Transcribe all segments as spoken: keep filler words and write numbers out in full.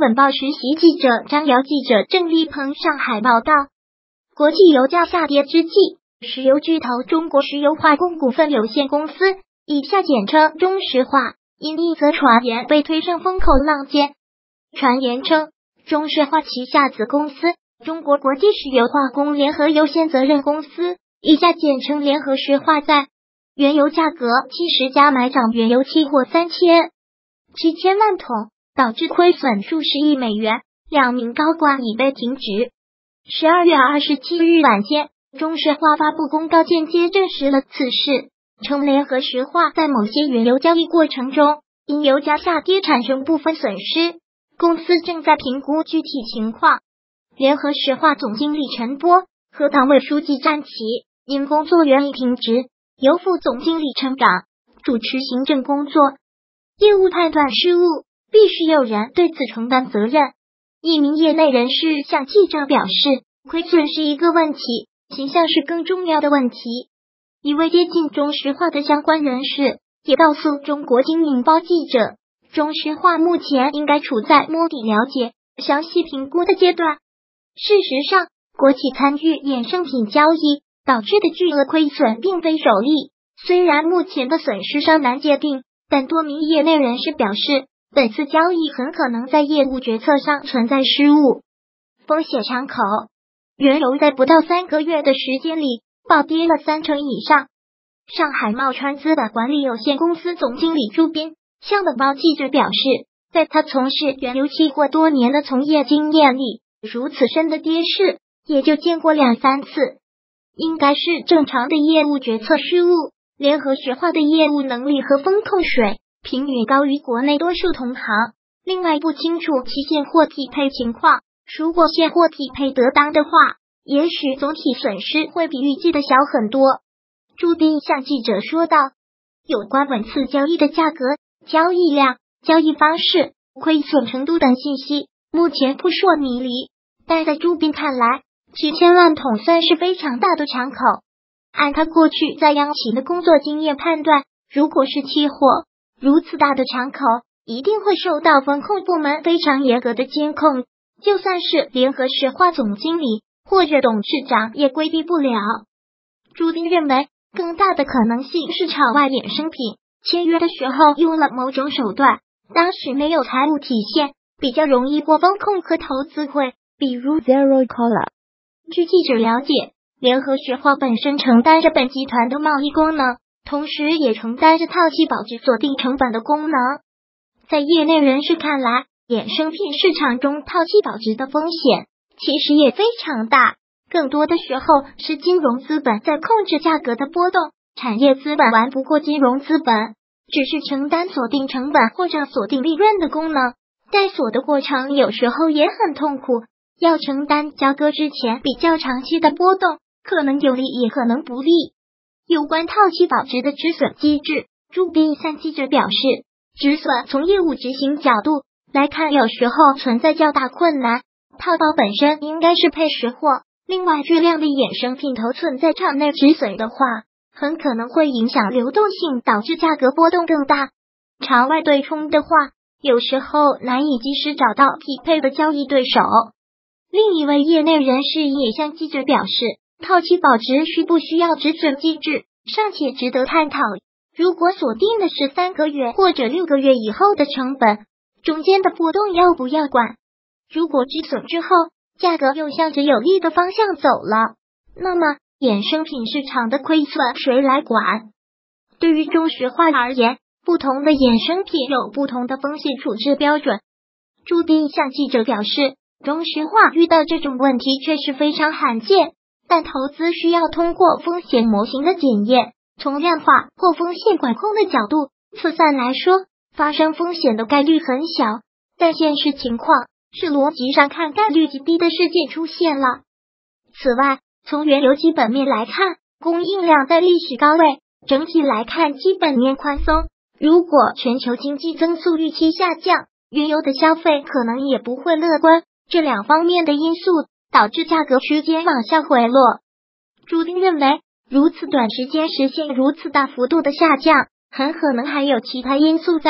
本报实习记者张瑶、记者郑立鹏上海报道。国际油价下跌之际，石油巨头中国石油化工股份有限公司（以下简称中石化）因一则传言被推上风口浪尖。传言称，中石化旗下子公司中国国际石油化工联合有限责任公司（以下简称联合石化）在原油价格七十加买涨原油期货三千七千万桶，导致亏损数十亿美元，两名高管已被停职。十二月二十七日晚间，中石化发布公告，间接证实了此事，称联合石化在某些原油交易过程中，因油价下跌产生部分损失，公司正在评估具体情况。联合石化总经理陈波和党委书记詹琦因工作原因停职，由副总经理陈岗主持行政工作。业务判断失误，必须有人对此承担责任。一名业内人士向记者表示，亏损是一个问题，形象是更重要的问题。一位接近中石化的相关人士也告诉中国经营报记者，中石化目前应该处在摸底了解、详细评估的阶段。事实上，国企参与衍生品交易导致的巨额亏损并非首例，虽然目前的损失尚难界定，但多名业内人士表示，本次交易很可能在业务决策上存在失误。风险敞口，原油在不到三个月的时间里暴跌了三成以上。上海茂川资本管理有限公司总经理朱斌向本报记者表示，在他从事原油期货多年的从业经验里，如此深的跌势也就见过两三次，应该是正常的业务决策失误。联合石化的业务能力和风控水平远高于国内多数同行，另外不清楚其现货匹配情况，如果现货匹配得当的话，也许总体损失会比预计的小很多。朱斌向记者说道，有关本次交易的价格、交易量、交易方式、亏损程度等信息目前扑朔迷离，但在朱斌看来，几千万桶算是非常大的敞口。按他过去在央企的工作经验判断，如果是期货，如此大的敞口一定会受到风控部门非常严格的监控，就算是联合石化总经理或者董事长也规避不了。朱斌认为，更大的可能性是场外衍生品签约的时候用了某种手段，当时没有财务体现，比较容易过风控和投资会，比如 Zero Collar。 据记者了解，联合石化本身承担着本集团的贸易功能，同时也承担着套期保值锁定成本的功能。在业内人士看来，衍生品市场中套期保值的风险其实也非常大，更多的时候是金融资本在控制价格的波动，产业资本玩不过金融资本，只是承担锁定成本或者锁定利润的功能，但锁的过程有时候也很痛苦，要承担交割之前比较长期的波动，可能有利也可能不利。有关套期保值的止损机制，朱斌向记者表示，止损从业务执行角度来看，有时候存在较大困难，套保本身应该是配实货，另外巨量的衍生品头寸在场内止损的话，很可能会影响流动性，导致价格波动更大。场外对冲的话，有时候难以及时找到匹配的交易对手。另一位业内人士也向记者表示，套期保值需不需要止损机制，尚且值得探讨。如果锁定的是三个月或者六个月以后的成本，中间的波动要不要管？如果止损之后，价格又向着有利的方向走了，那么衍生品市场的亏损谁来管？对于中石化而言，不同的衍生品有不同的风险处置标准。朱斌向记者表示，中石化遇到这种问题确实非常罕见，但投资需要通过风险模型的检验，从量化或风险管控的角度测算来说，发生风险的概率很小，但现实情况是逻辑上看概率极低的事件出现了。此外，从原油基本面来看，供应量在历史高位，整体来看基本面宽松，如果全球经济增速预期下降，原油的消费可能也不会乐观，这两方面的因素导致价格区间往下回落。朱斌认为，如此短时间实现如此大幅度的下降，很可能还有其他因素在，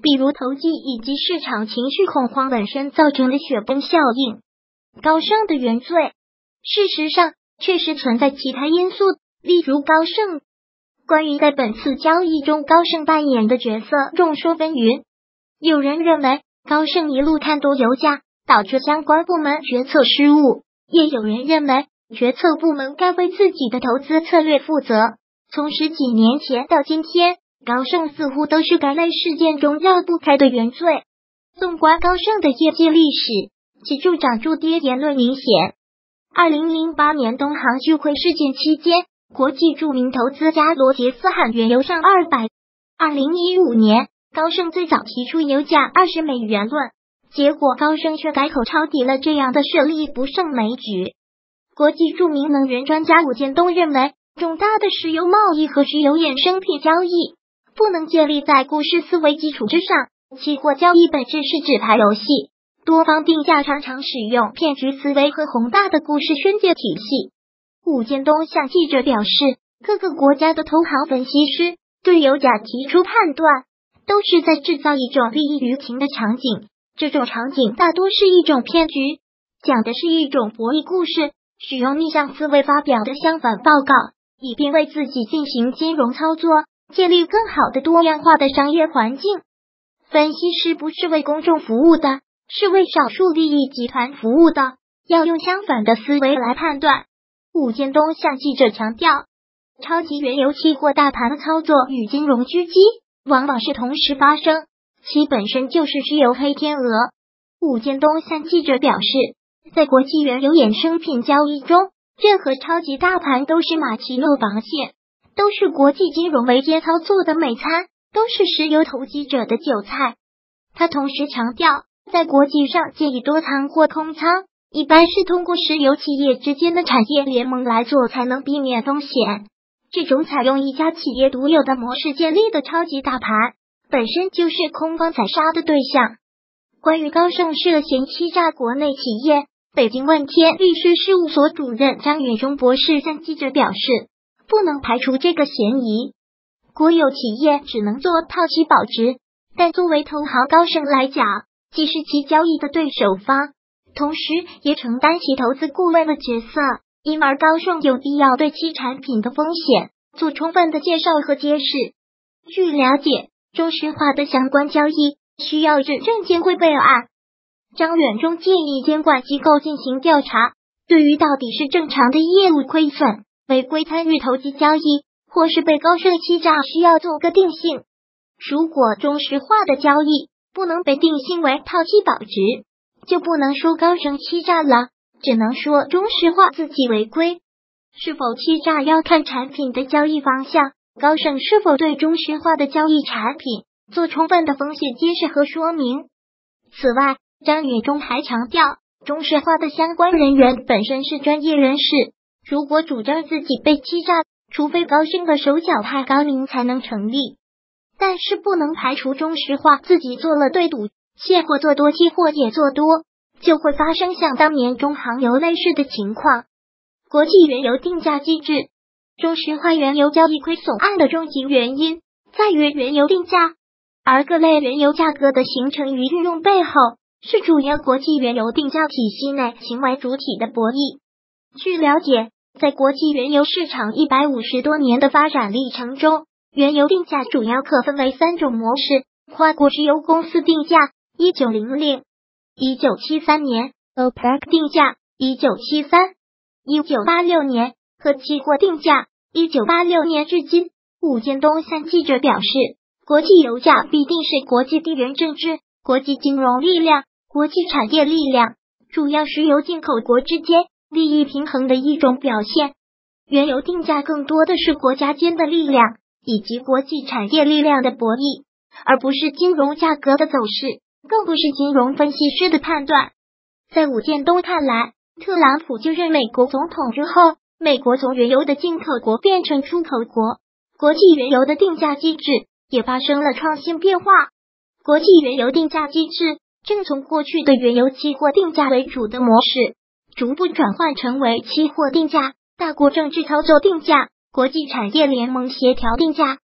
比如投机以及市场情绪恐慌本身造成的雪崩效应。高盛的原罪，事实上确实存在其他因素，例如高盛。关于在本次交易中高盛扮演的角色，众说纷纭。有人认为高盛一路看多油价，导致相关部门决策失误，也有人认为决策部门该为自己的投资策略负责。从十几年前到今天，高盛似乎都是该类事件中绕不开的原罪。纵观高盛的业绩历史，其助涨助跌言论明显。二零零八年东航巨亏事件期间，国际著名投资家罗杰斯喊原油上二百。二零一五年，高盛最早提出油价二十美元论，结果高盛却改口抄底了这样的事例不胜枚举。国际著名能源专家伍健东认为，重大的石油贸易和石油衍生品交易不能建立在故事思维基础之上，期货交易本质是纸牌游戏，多方定价常常使用骗局思维和宏大的故事宣介体系。伍健东向记者表示，各个国家的投行分析师对油价提出判断，都是在制造一种利益于情的场景，这种场景大多是一种骗局，讲的是一种博弈故事，使用逆向思维发表的相反报告，以便为自己进行金融操作，建立更好的多样化的商业环境。分析师不是为公众服务的，是为少数利益集团服务的，要用相反的思维来判断。伍健东向记者强调，超级原油期货大盘的操作与金融狙击往往是同时发生，其本身就是石油黑天鹅。伍健东向记者表示，在国际原油衍生品交易中，任何超级大盘都是马其诺防线，都是国际金融围歼操作的美餐，都是石油投机者的韭菜。他同时强调，在国际上建议多仓或空仓，一般是通过石油企业之间的产业联盟来做，才能避免风险。这种采用一家企业独有的模式建立的超级大盘，本身就是空方宰杀的对象。关于高盛涉嫌欺诈国内企业，北京问天律师事务所主任张远忠博士向记者表示，不能排除这个嫌疑。国有企业只能做套期保值，但作为投行高盛来讲，既是其交易的对手方，同时也承担其投资顾问的角色，因而高盛有必要对其产品的风险做充分的介绍和揭示。据了解，中石化的相关交易需要认证监会备案。张远忠建议监管机构进行调查，对于到底是正常的业务亏损、违规参与投机交易，或是被高盛欺诈，需要做个定性。如果中石化的交易不能被定性为套期保值，就不能说高盛欺诈了，只能说中石化自己违规。是否欺诈要看产品的交易方向，高盛是否对中石化的交易产品做充分的风险揭示和说明。此外，张远忠还强调，中石化的相关人员本身是专业人士，如果主张自己被欺诈，除非高盛的手脚太高明才能成立，但是不能排除中石化自己做了对赌，现货做多，期货也做多，就会发生像当年中航油类似的情况。国际原油定价机制，中石化原油交易亏损案的终极原因在于原油定价，而各类原油价格的形成与运用背后，是主要国际原油定价体系内行为主体的博弈。据了解，在国际原油市场一百五十多年的发展历程中，原油定价主要可分为三种模式：跨国石油公司定价一九零零、一九七三年 O P E C 定价一九七三、一九八六年和期货定价一九八六年至今。伍健东向记者表示，国际油价必定是国际地缘政治、国际金融力量、国际产业力量，主要石油进口国之间利益平衡的一种表现。原油定价更多的是国家间的力量以及国际产业力量的博弈，而不是金融价格的走势，更不是金融分析师的判断。在伍健东看来，特朗普就任美国总统之后，美国从原油的进口国变成出口国，国际原油的定价机制也发生了创新变化。国际原油定价机制正从过去的原油期货定价为主的模式，逐步转换成为期货定价、大国政治操作定价、国际产业联盟协调定价、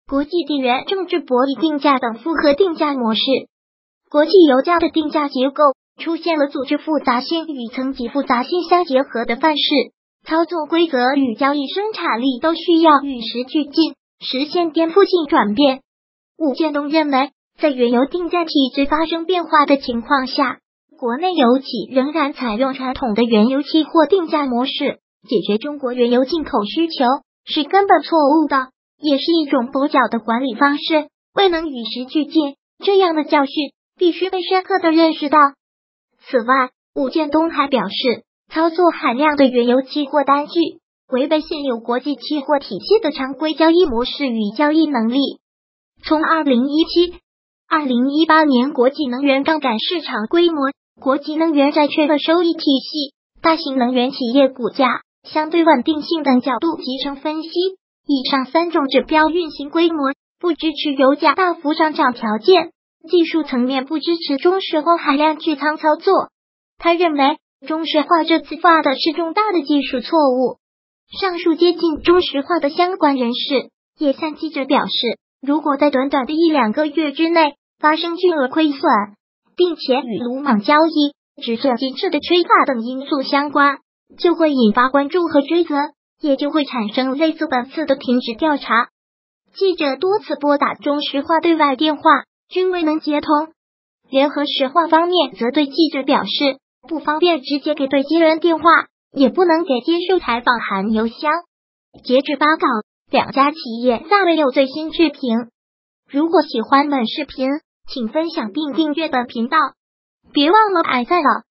国际地缘政治博弈定价等复合定价模式。国际油价的定价结构出现了组织复杂性与层级复杂性相结合的范式，操作规则与交易生产力都需要与时俱进，实现颠覆性转变。伍建东认为，在原油定价体制发生变化的情况下，国内油企仍然采用传统的原油期货定价模式，解决中国原油进口需求是根本错误的，也是一种跛脚的管理方式，未能与时俱进。这样的教训必须被深刻的认识到。此外，伍建东还表示，操作海量的原油期货单据，违背现有国际期货体系的常规交易模式与交易能力。从二零一七、二零一八年国际能源杠杆市场规模、国际能源债券的收益体系、大型能源企业股价、相对稳定性等角度集成分析，以上三种指标运行规模不支持油价大幅上涨条件，技术层面不支持中石化海量巨仓操作。他认为，中石化这次犯的是重大的技术错误。上述接近中石化的相关人士也向记者表示，如果在短短的一两个月之内发生巨额亏损，并且与鲁莽交易、止损机制的缺乏等因素相关，就会引发关注和追责，也就会产生类似本次的停止调查。记者多次拨打中石化对外电话，均未能接通。联合石化方面则对记者表示，不方便直接给对接人电话，也不能给接受采访函邮箱。截至发稿，两家企业暂未有最新视频。如果喜欢本视频，请分享并订阅本频道，别忘了按赞了。